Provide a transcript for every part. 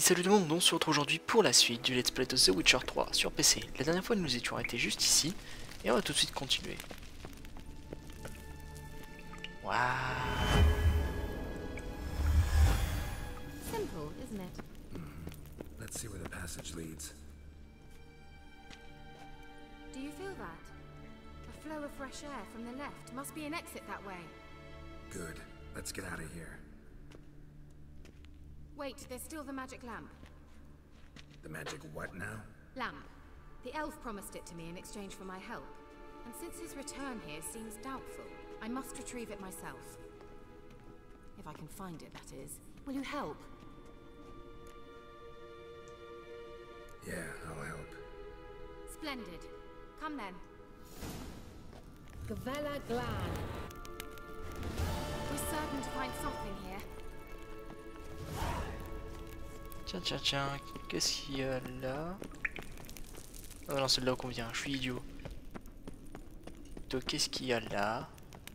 Salut tout le monde, on se retrouve aujourd'hui pour la suite du Let's Play de The Witcher 3 sur PC. La dernière fois nous nous étions arrêtés juste ici, et on va tout de suite continuer. Waouh. Simple, isn't it? Let's see where the passage leads. Do you feel that? A flow of fresh air from the left. Must be an exit that way. Good. Let's get out of here. Wait, there's still the magic lamp. The magic what now? Lamp. The elf promised it to me in exchange for my help. And since his return here seems doubtful, I must retrieve it myself. If I can find it, that is. Will you help? Yeah, I'll help. Splendid. Come then. Gavella Glan. We're certain to find something here. Tiens, qu'est-ce qu'il y a là? Oh non, c'est de là qu'on vient, je suis idiot. Donc qu'est-ce qu'il y a là?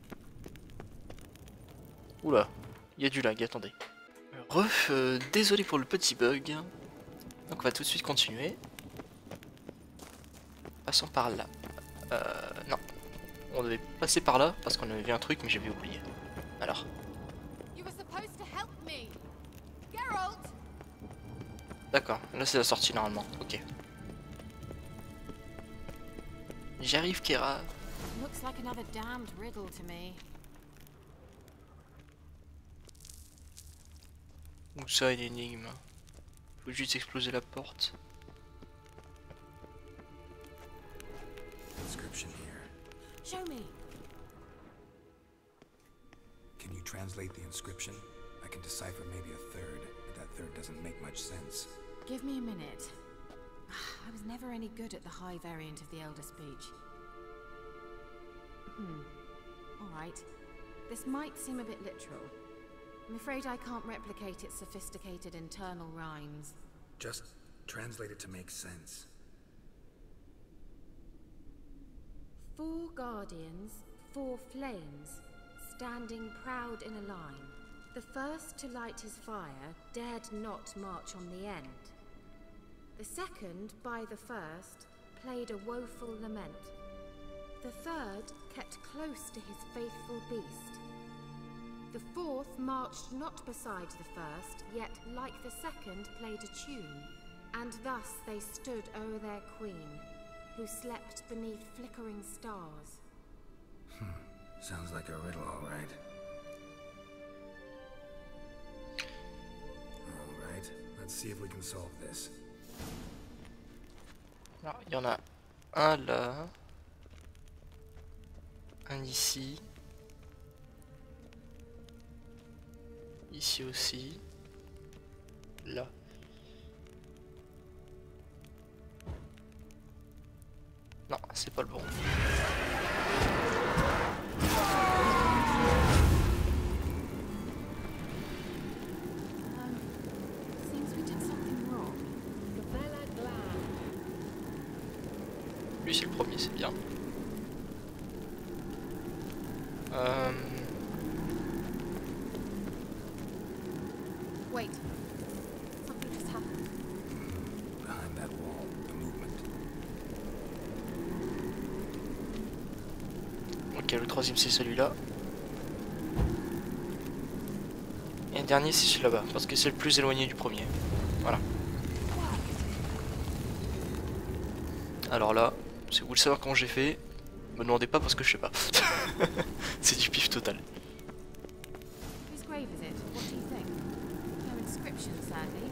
Oula, il y a du lag, attendez. Désolé pour le petit bug. Donc on va tout de suite continuer. Passons par là. Non. On devait passer par là parce qu'on avait vu un truc mais j'avais oublié. Alors. D'accord, là c'est la sortie normalement, ok. J'arrive, Kera. Looks like another damned riddle to me. Où ça, une énigme? Faut juste exploser la porte. Inscription here. Show me. Can you translate the inscription? I can decipher maybe a third, but that third doesn't make much sense. Give me a minute. I was never any good at the high variant of the Elder speech. Alright. This might seem a bit literal. I'm afraid I can't replicate its sophisticated internal rhymes. Just translate it to make sense. 4 guardians, 4 flames, standing proud in a line. The first to light his fire dared not march on the end. The second, by the first, played a woeful lament. The third kept close to his faithful beast. The fourth marched not beside the first, yet like the second played a tune. And thus they stood o'er their queen, who slept beneath flickering stars. Sounds like a riddle, all right. All right, let's see if we can solve this. Alors, il y en a un là. Un ici. Ici aussi. Là. Non, c'est pas le bon. Seems we did something wrong. Gavella Glan. Lui c'est le premier, c'est bien. Wait. Something just happened. Behind that wall, the movement. Ok, le troisième c'est celui-là. Et le dernier c'est celui là-bas, parce que c'est le plus éloigné du premier. Voilà. Alors là, si vous voulez savoir comment j'ai fait, me demandez pas parce que je sais pas. C'est du pif total. Whose grave is it? What do you think? No inscription, sadly.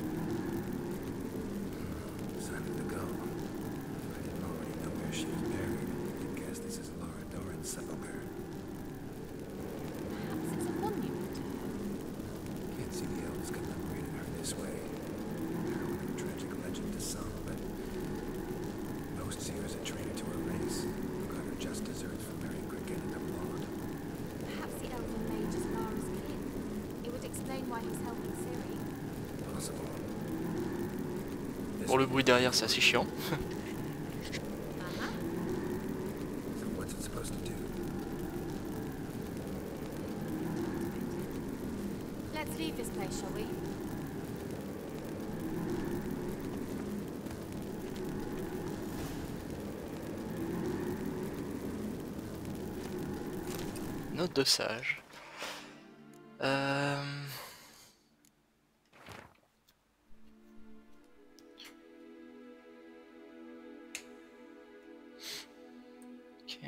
Time to go. If I didn't already know where she was buried, I guess this is Laura Doran's sepulcher. Perhaps it's a monument to her. Can't see the elves commemorating her this way. Heroine of tragic legend to some, but most see her as a traitor to her race, who got her just desserts for marrying Cricket and Blonde. Perhaps the elven mage is Lara's kin. It would explain why he's helping Ciri. Possible. Pour le bruit derrière, c'est assez chiant. So what's it supposed to do? Let's leave this place, shall we? Note de sage. Ok.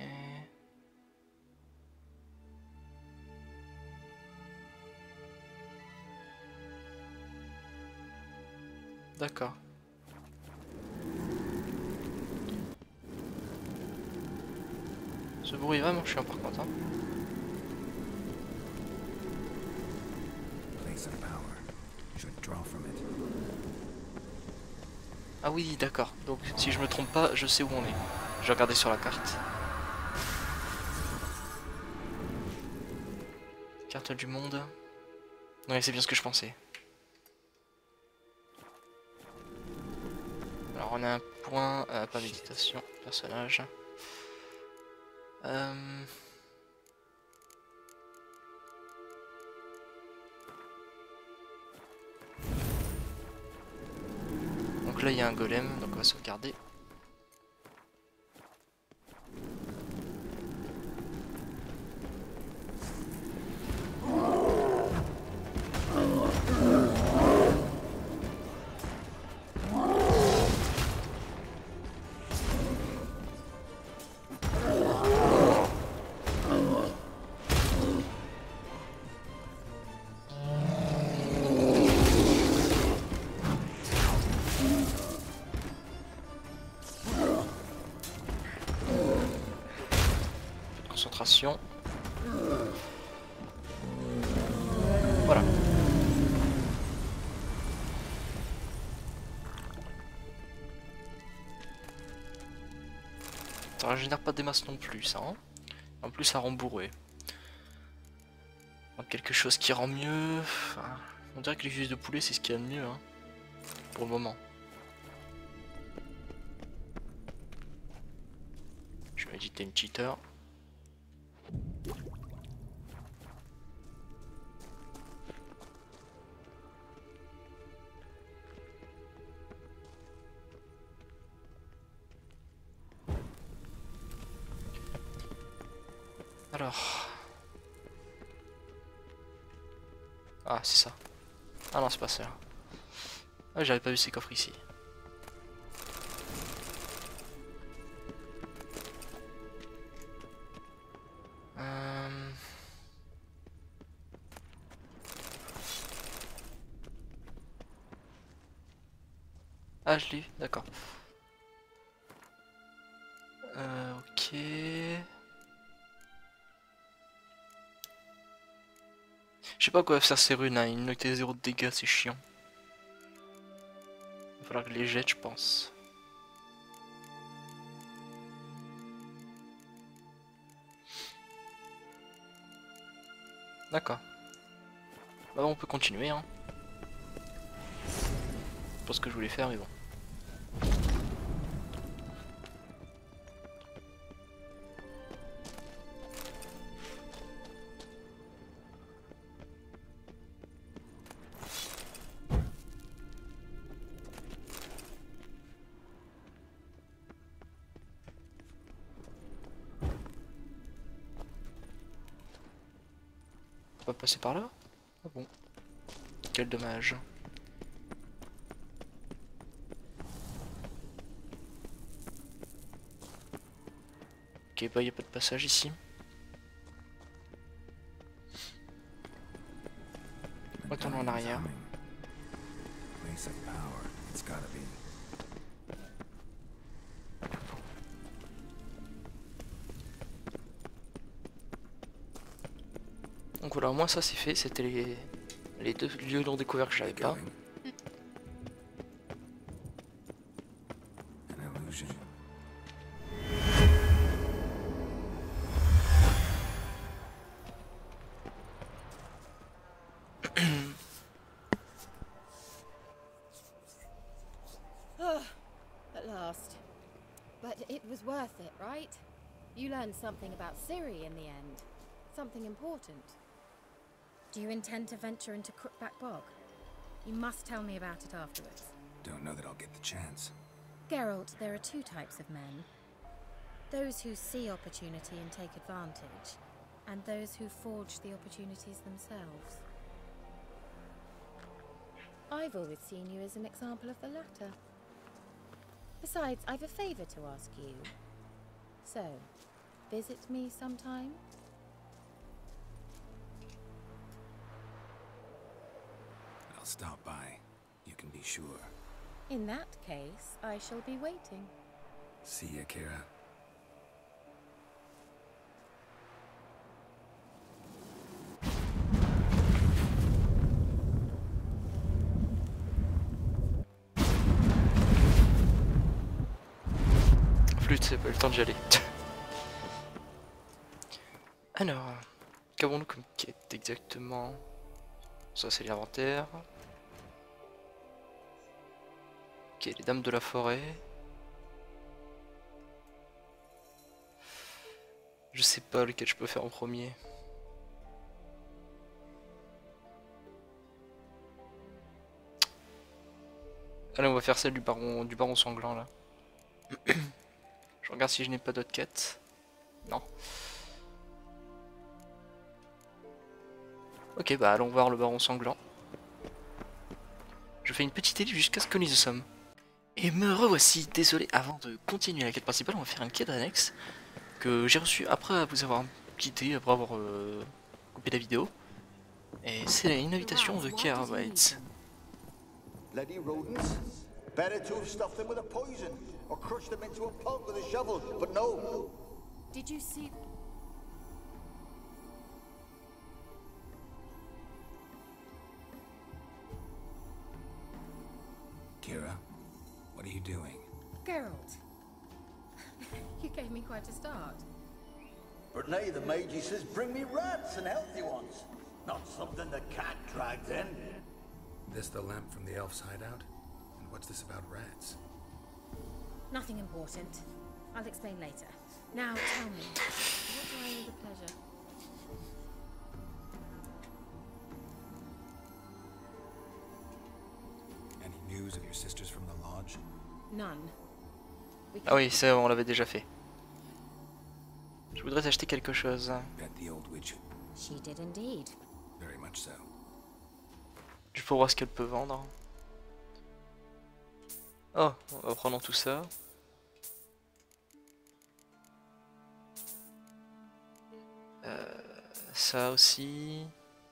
D'accord. Ce bruit est vraiment chiant par contre. Hein. Place of power. Should draw from it. Ah oui, d'accord. Donc si je me trompe pas, je sais où on est. Je vais regarder sur la carte. Carte du monde. Ouais, c'est bien ce que je pensais. Alors on a un point, pas méditation, personnage. Donc là il y a un golem, donc on va sauvegarder. Concentration. Voilà. Ça régénère pas des masses non plus, ça. Hein. En plus, ça rend bourré. Donc, quelque chose qui rend mieux. Enfin, on dirait que les cuisses de poulet, c'est ce qu'il y a de mieux, hein, pour le moment. Je vais éditer une cheater. Alors. Ah, c'est ça. Ah non, c'est pas ça. Ah, j'avais pas vu ces coffres ici. Ah, je l'ai, d'accord. Ok. Je sais pas quoi faire ces runes, hein. Une unité 0 de dégâts, c'est chiant. Il va falloir que je les jette, je pense. D'accord. Bah on peut continuer, hein. C'est pas ce que je voulais faire, mais bon. On va passer par là? Ah bon. Quel dommage. Ok, bah y a pas de passage ici. Retournons en arrière. Place of power. It's gotta be. Donc voilà, au moins ça c'est fait, c'était les deux lieux non découverts que j'avais pas. An illusion. At last. But it was worth it, right? You learned something about Ciri in the end. Something important. Do you intend to venture into Crookback Bog? You must tell me about it afterwards. Don't know that I'll get the chance. Geralt, there are two types of men. Those who see opportunity and take advantage, and those who forge the opportunities themselves. I've always seen you as an example of the latter. Besides, I've a favor to ask you. So, visit me sometime? I'll stop by. You can be sure. In that case, I shall be waiting. See ya, Kira. Flûte, c'est pas eu le temps d'y aller. Alors, qu'avons-nous comme quête exactement? Ça c'est l'inventaire. Ok, les dames de la forêt. Je sais pas lequel je peux faire en premier. Allez, on va faire celle du baron sanglant là. Je regarde si je n'ai pas d'autres quêtes. Non. Ok, bah allons voir le baron sanglant. Je fais une petite élite jusqu'à ce que nous y sommes. Et me revoici, désolé, avant de continuer la quête principale, on va faire une quête annexe que j'ai reçue après vous avoir quitté, après avoir coupé la vidéo. Et c'est une invitation de Kira White. Bloody rodents. Better to have stuffed them with a poison or crushed them into a pulp with a shovel, but no. Did you see... Kira, what are you doing? Geralt. You gave me quite a start. But now the Magi says bring me rats and healthy ones. Not something the cat dragged in. This the lamp from the elf's hideout? And what's this about rats? Nothing important. I'll explain later. Now tell me, what do I owe the pleasure? Any news of your sisters from the lodge? None. Ah oui, ça on l'avait déjà fait. Je voudrais acheter quelque chose. Bet the old witch. She did indeed. Very much so. Juste pour voir ce qu'elle peut vendre. Oh, on va prendre tout ça. Ça aussi.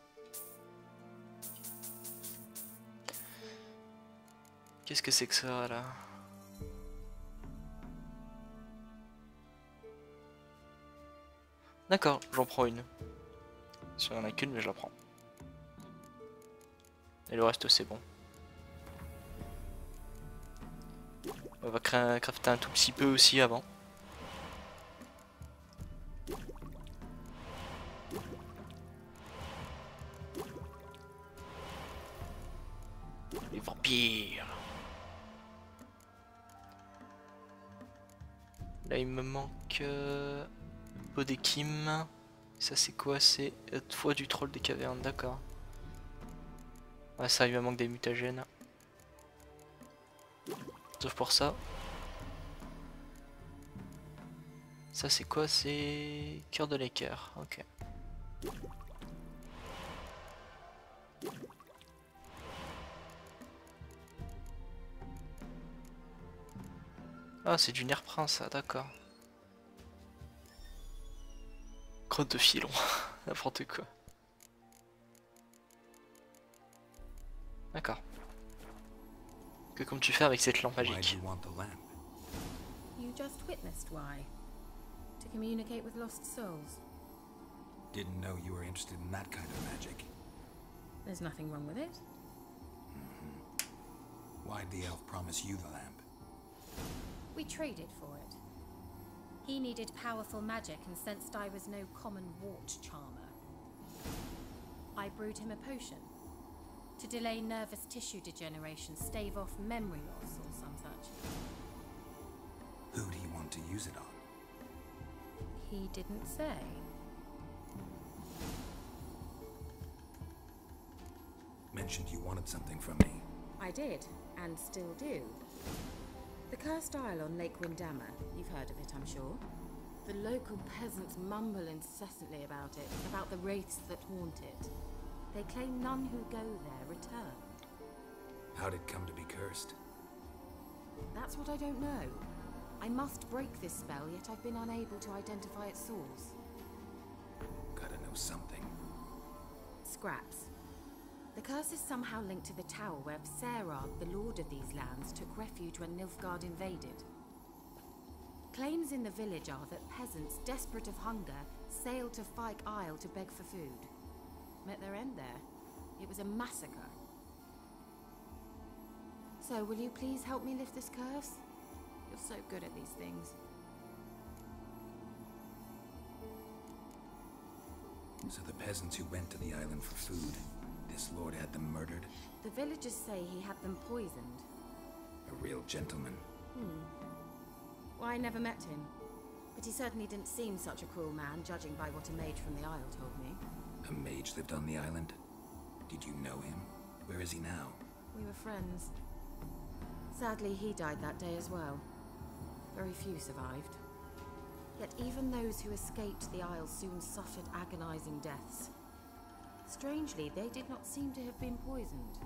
Qu'est-ce que c'est que ça là? D'accord, j'en prends une. Si on en a qu'une, mais je la prends. Et le reste c'est bon. On va crafter un tout petit peu aussi avant. Les vampires. Là il me manque peau d'équime. Ça c'est quoi? C'est foie du troll des cavernes, d'accord. Ouais, ça il me manque des mutagènes. Sauf pour ça. Ça c'est quoi? C'est cœur de l'équerre, ok. Ah c'est du nerprin ça, d'accord. Crotte de filon, n'importe quoi. D'accord. Que comptes-tu faire avec cette lampe Why do magique? you want the lamp? You just witnessed why. To communicate with lost souls. Didn't know you were interested in that kind of magic. There's nothing wrong with it. Why'd the elf promise you the lamp? We traded for it. He needed powerful magic and sensed I was no common wart charmer. I brewed him a potion to delay nervous tissue degeneration, stave off memory loss or some such. Who'd he want to use it on? He didn't say. Mentioned you wanted something from me. I did, and still do. The Cursed Isle on Lake Windammer. You've heard of it, I'm sure. The local peasants mumble incessantly about it, about the wraiths that haunt it. They claim none who go there return. How'd it come to be cursed? That's what I don't know. I must break this spell, yet I've been unable to identify its source. Gotta know something. Scraps. The curse is somehow linked to the tower where Serad, the lord of these lands, took refuge when Nilfgaard invaded. Claims in the village are that peasants, desperate of hunger, sailed to Fyke Isle to beg for food. Met their end there. It was a massacre. So, will you please help me lift this curse? You're so good at these things. So the peasants who went to the island for food, this lord had them murdered? The villagers say he had them poisoned. A real gentleman. Well, I never met him. But he certainly didn't seem such a cruel man, judging by what a mage from the Isle told me. A mage lived on the island? Did you know him? Where is he now? We were friends. Sadly, he died that day as well. Very few survived. Yet even those who escaped the Isle soon suffered agonizing deaths. Strangely, they did not seem to have been poisoned.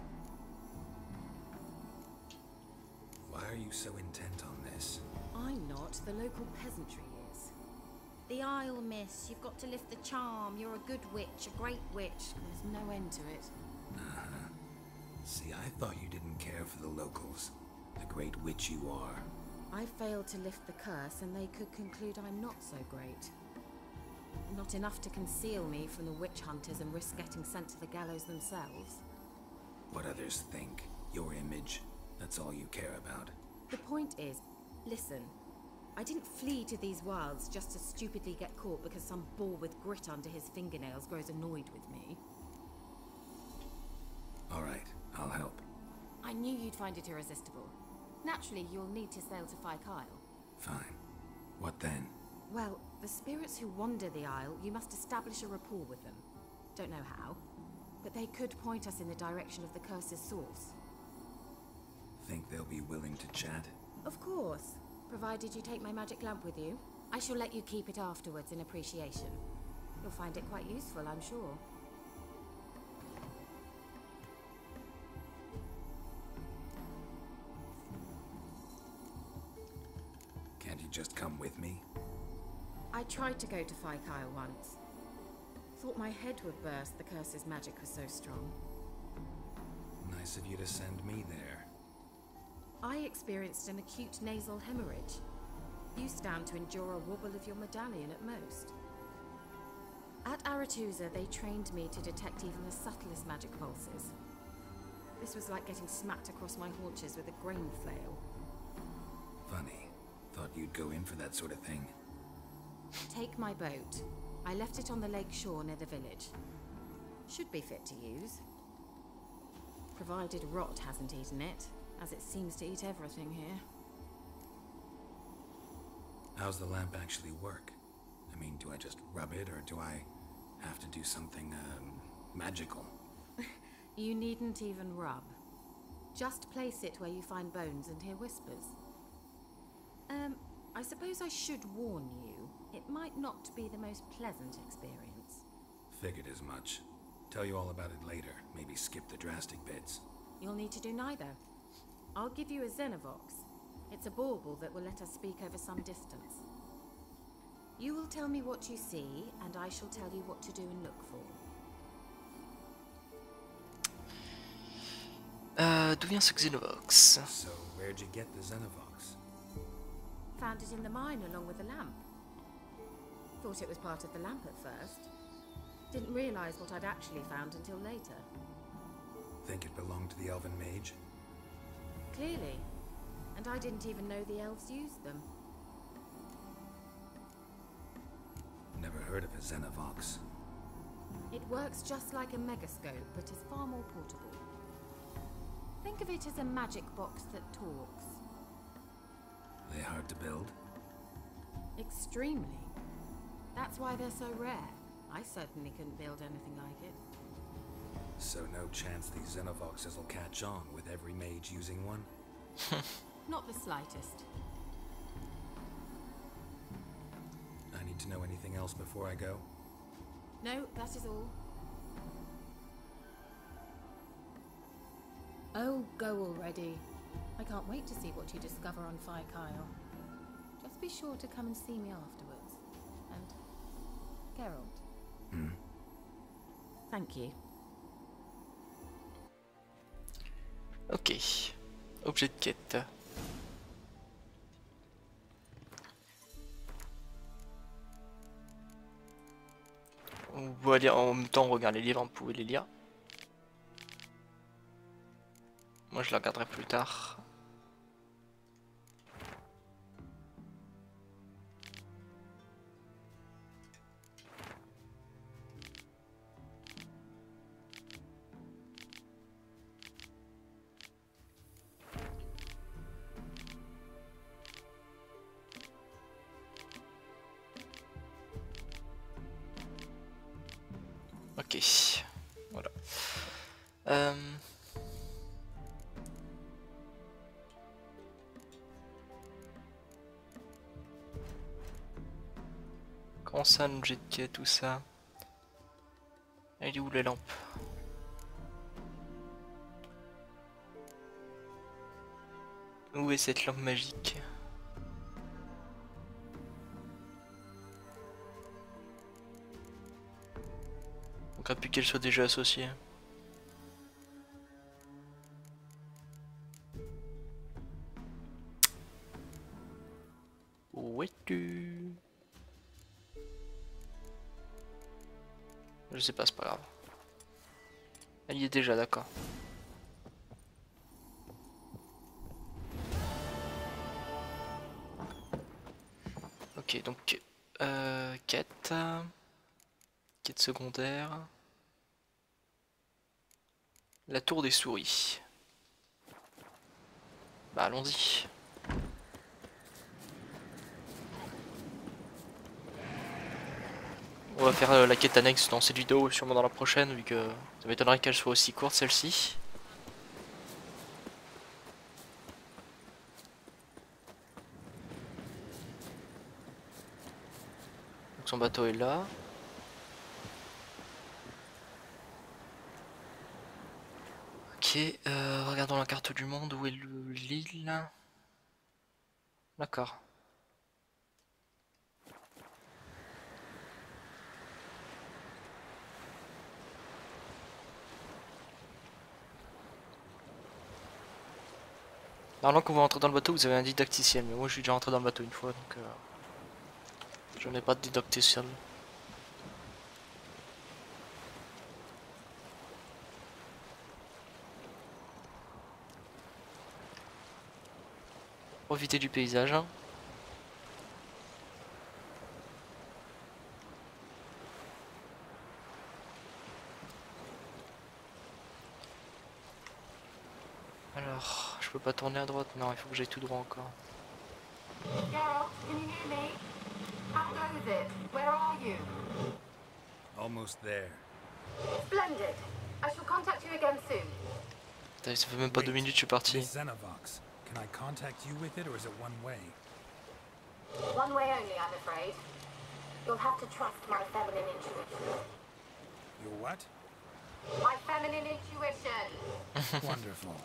Why are you so intent on this? I'm not, the local peasantry is. The Isle, miss. You've got to lift the charm. You're a good witch, a great witch. There's no end to it. Uh-huh. See, I thought you didn't care for the locals. The great witch you are. I failed to lift the curse, and they could conclude I'm not so great. Not enough to conceal me from the witch hunters and risk getting sent to the gallows themselves. What others think, your image, that's all you care about. The point is, listen, I didn't flee to these wilds just to stupidly get caught because some boar with grit under his fingernails grows annoyed with me. All right, I'll help. I knew you'd find it irresistible. Naturally, you'll need to sail to Fyke Isle. Fine. What then? Well, the spirits who wander the Isle, you must establish a rapport with them. Don't know how, but they could point us in the direction of the curse's source. Think they'll be willing to chat? Of course, provided you take my magic lamp with you. I shall let you keep it afterwards in appreciation. You'll find it quite useful, I'm sure. Can't you just come with me? I tried to go to Fyke Isle once. Thought my head would burst, the curse's magic was so strong. Nice of you to send me there. I experienced an acute nasal hemorrhage. You stand to endure a wobble of your medallion at most. At Aretusa, they trained me to detect even the subtlest magic pulses. This was like getting smacked across my haunches with a grain flail. Funny. Thought you'd go in for that sort of thing. Take my boat. I left it on the lake shore near the village. Should be fit to use. Provided rot hasn't eaten it, as it seems to eat everything here. How's the lamp actually work? I mean, do I just rub it, or do I have to do something, magical? You needn't even rub. Just place it where you find bones and hear whispers. I suppose I should warn you, it might not be the most pleasant experience. Figured as much. Tell you all about it later, maybe skip the drastic bits. You'll need to do neither. I'll give you a Xenovox. It's a bauble that will let us speak over some distance. You will tell me what you see, and I shall tell you what to do and look for. D'où vient ce Xenovox? So, where'd you get the Xenovox? Found it in the mine along with the lamp. Thought it was part of the lamp at first. Didn't realize what I'd actually found until later. Think it belonged to the elven mage? Clearly. And I didn't even know the elves used them. Never heard of a Xenovox. It works just like a megascope, but is far more portable. Think of it as a magic box that talks. They hard to build? Extremely. That's why they're so rare. I certainly couldn't build anything like it. So no chance these Xenovoxes will catch on with every mage using one? Not the slightest. Need to know anything else before I go? No, that is all. Oh, go already. I can't wait to see what you discover on Fire Kyle. Just be sure to come and see me afterwards. And Geralt. Thank you. Ok. Objet de quête. On va lire en même temps, on regarde les livres, on pouvait les lire. Moi je les regarderai plus tard. Ok, voilà. Comment ça, un objet de quête, tout ça? Elle est où la lampe? Où est cette lampe magique? On craint plus qu'elle soit déjà associée. Où es-tu? Je sais pas, c'est pas grave. Elle y est déjà, d'accord. Ok, donc quête. Quête secondaire. La tour des souris. Bah allons-y. On va faire la quête annexe dans cette vidéo, sûrement dans la prochaine, vu que ça m'étonnerait qu'elle soit aussi courte celle-ci. Donc son bateau est là. Ok, regardons la carte du monde, où est l'île? D'accord. Normalement quand vous rentrez dans le bateau vous avez un didacticiel, mais moi je suis déjà rentré dans le bateau une fois donc je n'ai pas de didacticiel. Profitez du paysage. Alors, je peux pas tourner à droite, non, il faut que j'aille tout droit encore. Geralt, can you hear me? How goes it? Where are you? Almost there. Splendid. I shall contact you again soon. Putain, ça fait même pas 2 minutes, je suis parti. This Xenovox. Can I contact you with it, or is it one way? One way only, I'm afraid. You'll have to trust my feminine intuition. Your what? My feminine intuition. Wonderful.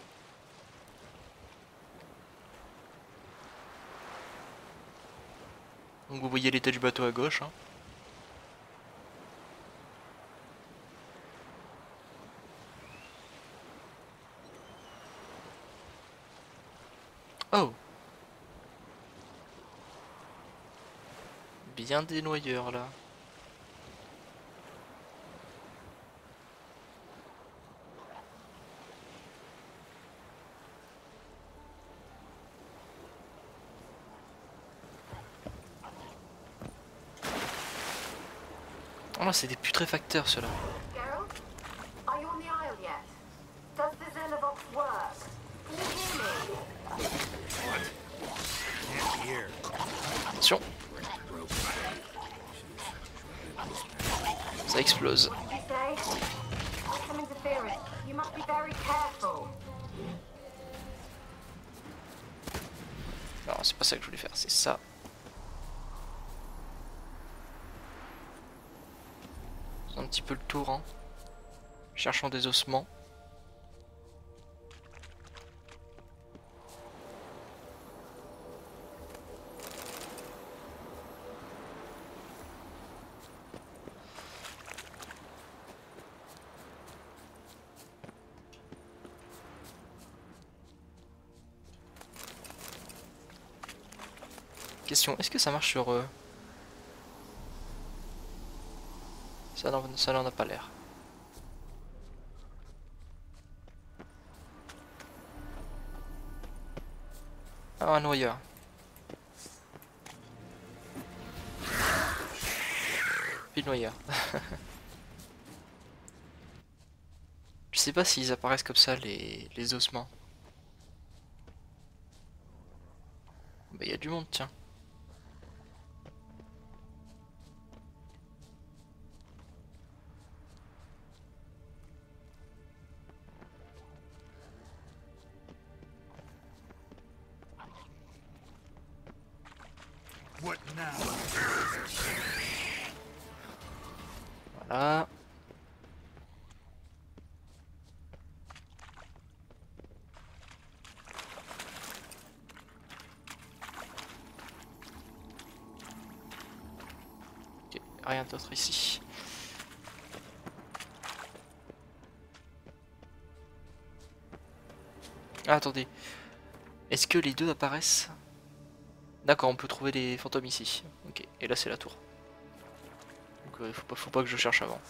Donc vous voyez l'état du bateau à gauche. Hein. Oh! Bien des noyeurs là. Oh là, c'est des putréfacteurs ceux-là. Geralt, are you on the isle yet? Does the Xenovox work? Can you hear me? Can't hear. Attention! Ça explose. What did you say? There's some interference. You must be very careful. Non, c'est pas ça que je voulais faire, c'est ça. Un petit peu le tour, hein. Cherchons des ossements. Question, est-ce que ça marche sur eux? Ça n'en a pas l'air. Ah, un noyeur. Puis le noyeur. Je sais pas s'ils apparaissent comme ça, les ossements. Bah, y a du monde, tiens. What now? Voilà. Ok, rien d'autre ici. Ah, attendez. Est-ce que les deux apparaissent? D'accord, on peut trouver les fantômes ici. Ok, et là c'est la tour. Donc faut pas que je cherche avant.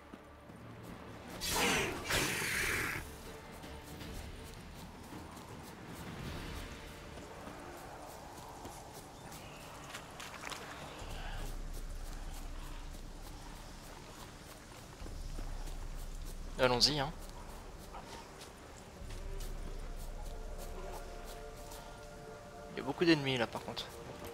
Allons-y, hein. Il y a beaucoup d'ennemis là par contre.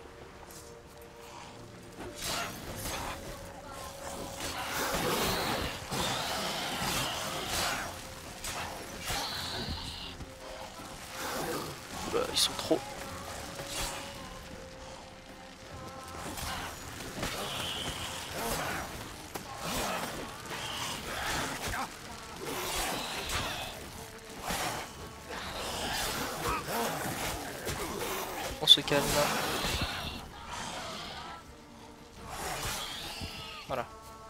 Oula, ils sont trop. On se calme. Voilà.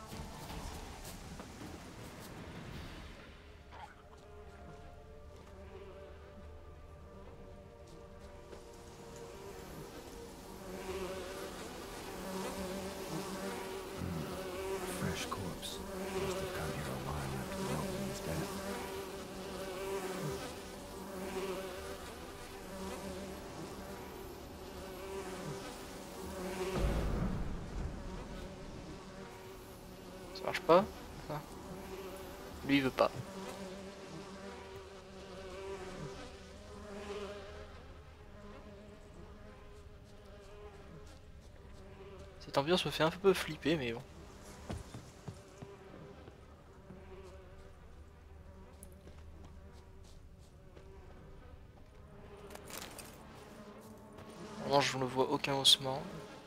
Fresh corpse. Must have come here a while after Roland's death. Ça marche pas? Ah. Lui il veut pas. Cette ambiance me fait un peu flipper mais bon. Non, je ne vois aucun ossement.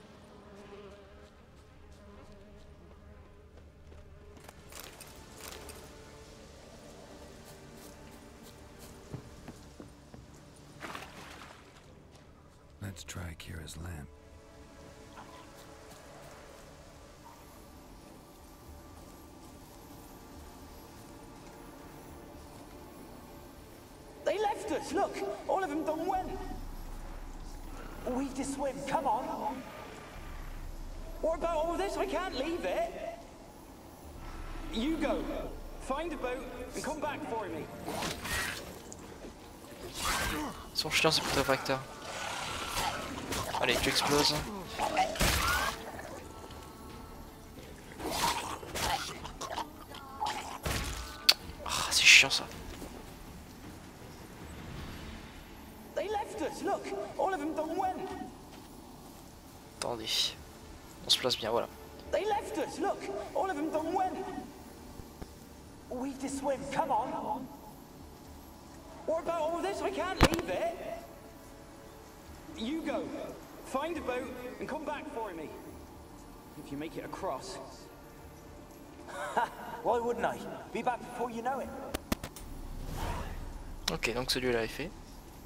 Let's try Kira's lamp. They left us, look! All of them done went! We have to swim, come on! What about all this? I can't leave it! You go! Find a boat and come back for me! Son chien c'est plutôt facteur. Allez, tu exploses. Ah, c'est chiant ça. They left us, look! All of them done went! Attendez. On se place bien, voilà. They left us, look! All of them done went! We have to swim, come on! What about all this? I can't leave it! You go! Find a boat and come back for me! If you make it across. Why wouldn't I? Be back before you know it. Ok, donc celui-là est fait.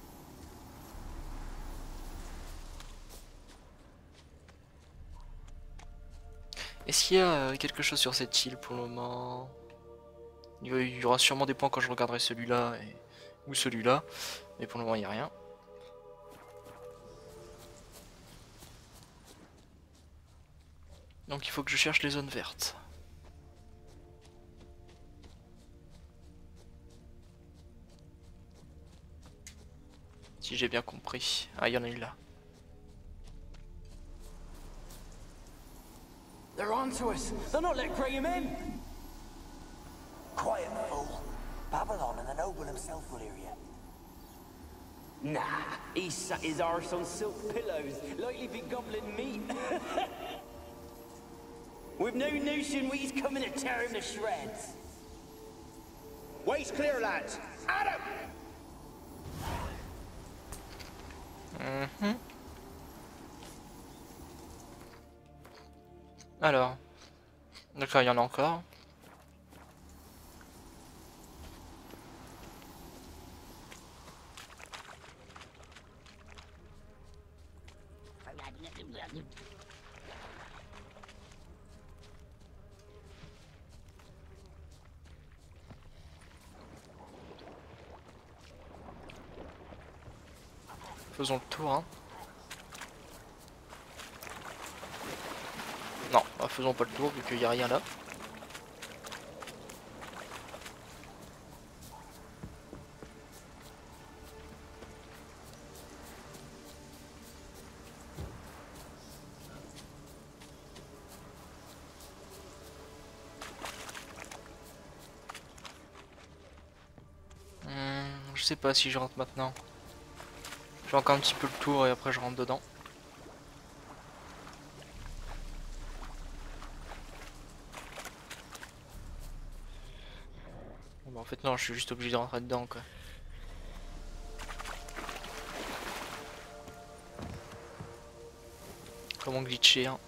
Est-ce qu'il y a quelque chose sur cette île pour le moment? Il y aura sûrement des points quand je regarderai celui-là ou celui-là, mais pour le moment il n'y a rien. Donc il faut que je cherche les zones vertes. Si j'ai bien compris. Ah, il y en a une là. They're on to us. They're not letting Graham in. Quiet, fool. Babylon and the noble himself will hear you. Nah, he sat his arse on silk pillows, like he'd be gobbling meat. With no notion he's coming to tear him to shreds. Waist clear, lads. Adam! Alors, d'accord, il y en a encore. Faisons le tour, hein. Non, bah, faisons pas le tour vu qu'il n'y a rien là. Je sais pas si je rentre maintenant. Je fais encore un petit peu le tour et après je rentre dedans. Bon, bah, en fait non, je suis juste obligé de rentrer dedans quoi. Comment glitcher hein.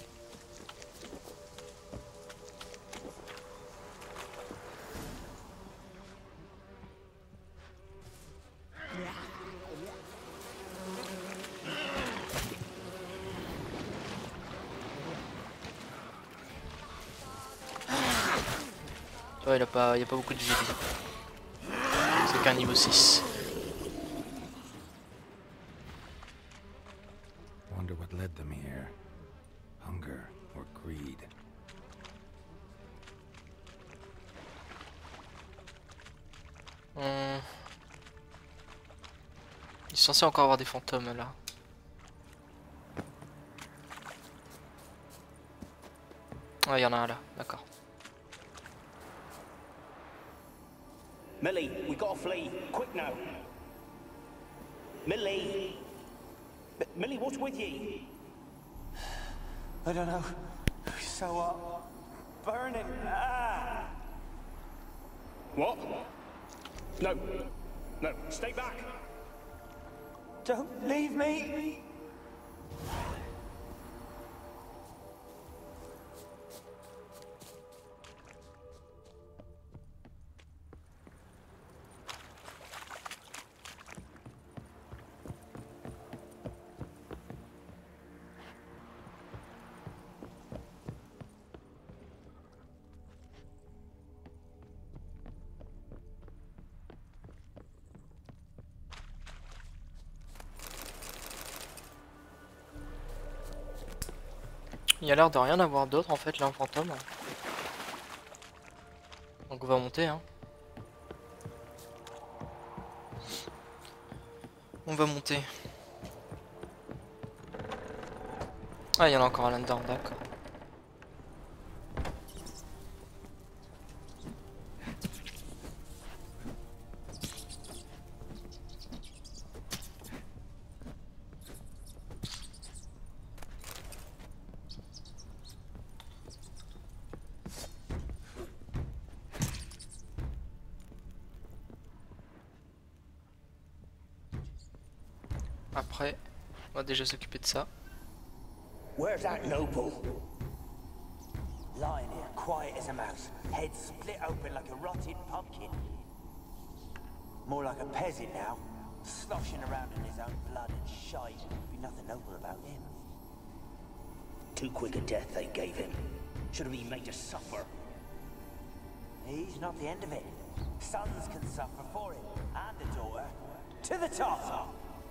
Ouais, il y a pas beaucoup de vie. C'est qu'un niveau 6. Wonder what led them here. Hunger or greed. Il est censé encore avoir des fantômes là. Ah, il y en a un là, d'accord. Millie, we gotta flee. Quick now. Millie. Millie, what's with ye? I don't know. So, burning. Ah! What? No. No, stay back. Don't leave me. Il y a l'air de rien avoir d'autre en fait là en fantôme. Donc on va monter hein. On va monter. Ah il y en a encore un là-dedans, d'accord. Après, on va déjà s'occuper de ça. Where's that noble? Lying here, quiet as a mouse, head split open like a rotted pumpkin. More like a peasant now, sloshing around in his own blood and shite. Be nothing noble about him. Too quick a death they gave him. Should have been made to suffer. He's not the end of it. Sons can suffer for him, and a daughter. To the top!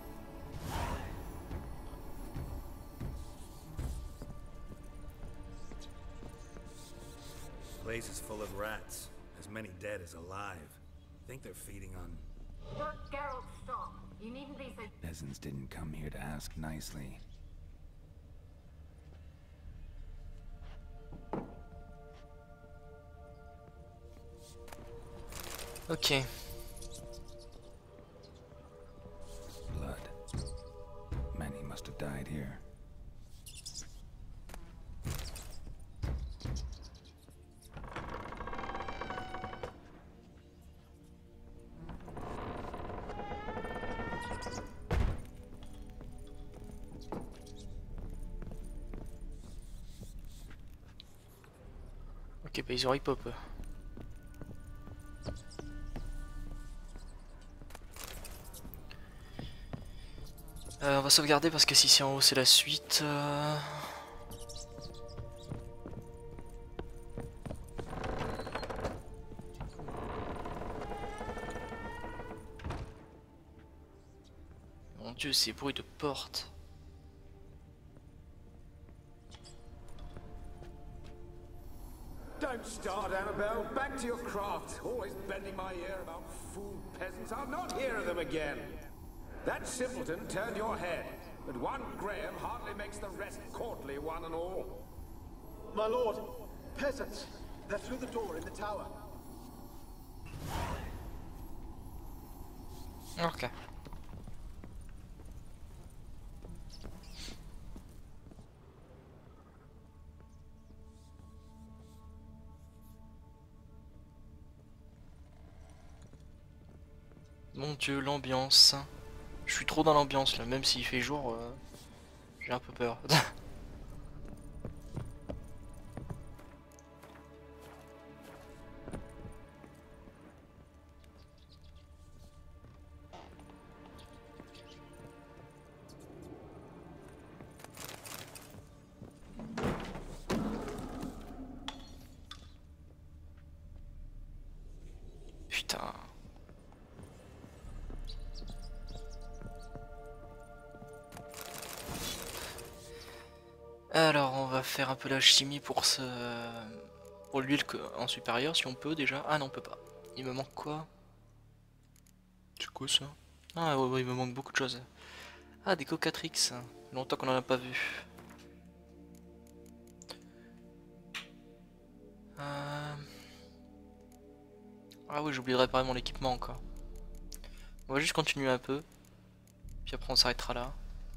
Place is full of rats. As many dead as alive. Think they're feeding on... Geralt, stop. You needn't be so... Peasants didn't come here to ask nicely. Ok. Blood. Many must have died here. Ok, bah ils ont hip-hop. On va sauvegarder parce que si c'est en haut c'est la suite. Mon dieu, ces bruits de porte. Don't start, Annabelle. Back to your craft. Always bending my ear about fool peasants. I'll not hear of them again. That simpleton turned your head, but one Graham hardly makes the rest courtly, one and all. My lord, peasants. They're through the door in the tower. Ok. Mon dieu, l'ambiance. Je suis trop dans l'ambiance là, même s'il fait jour, j'ai un peu peur. Putain. Alors on va faire un peu la chimie pour pour l'huile en supérieur si on peut déjà. Ah non on peut pas. Il me manque quoi? C'est quoi ça? Ah ouais, il me manque beaucoup de choses. Ah des cocatrix. Longtemps qu'on en a pas vu. Ah oui, j'ai oublié de réparer mon équipement encore. On va juste continuer un peu. Puis après on s'arrêtera là.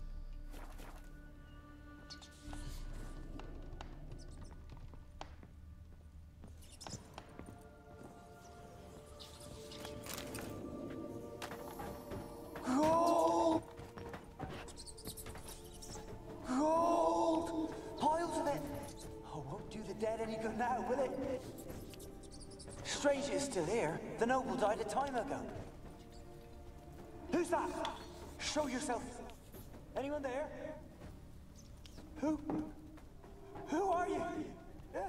Gold! Piles of it! Oh, won't do the dead any good now, will it? Strange it's still here. The noble died a time ago. Who's that? Show yourself. Anyone there? Who? Who are you? Yeah?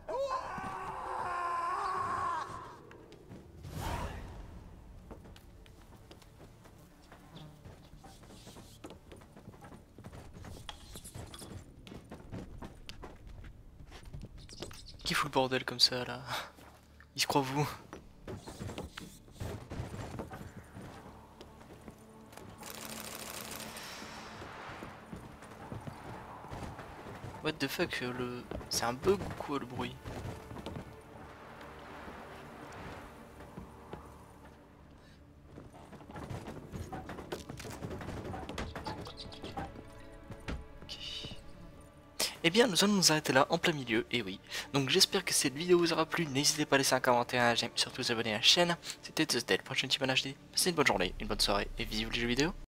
Qui fout le bordel comme ça là? Il se croit vous? What the fuck, c'est un bug ou quoi le bruit? Eh bien nous allons nous arrêter là en plein milieu, et oui. Donc j'espère que cette vidéo vous aura plu, n'hésitez pas à laisser un commentaire, un j'aime, surtout vous abonner à la chaîne. C'était TheSdead, prochaine team en HD. Passez une bonne journée, une bonne soirée, et vive les jeux vidéo.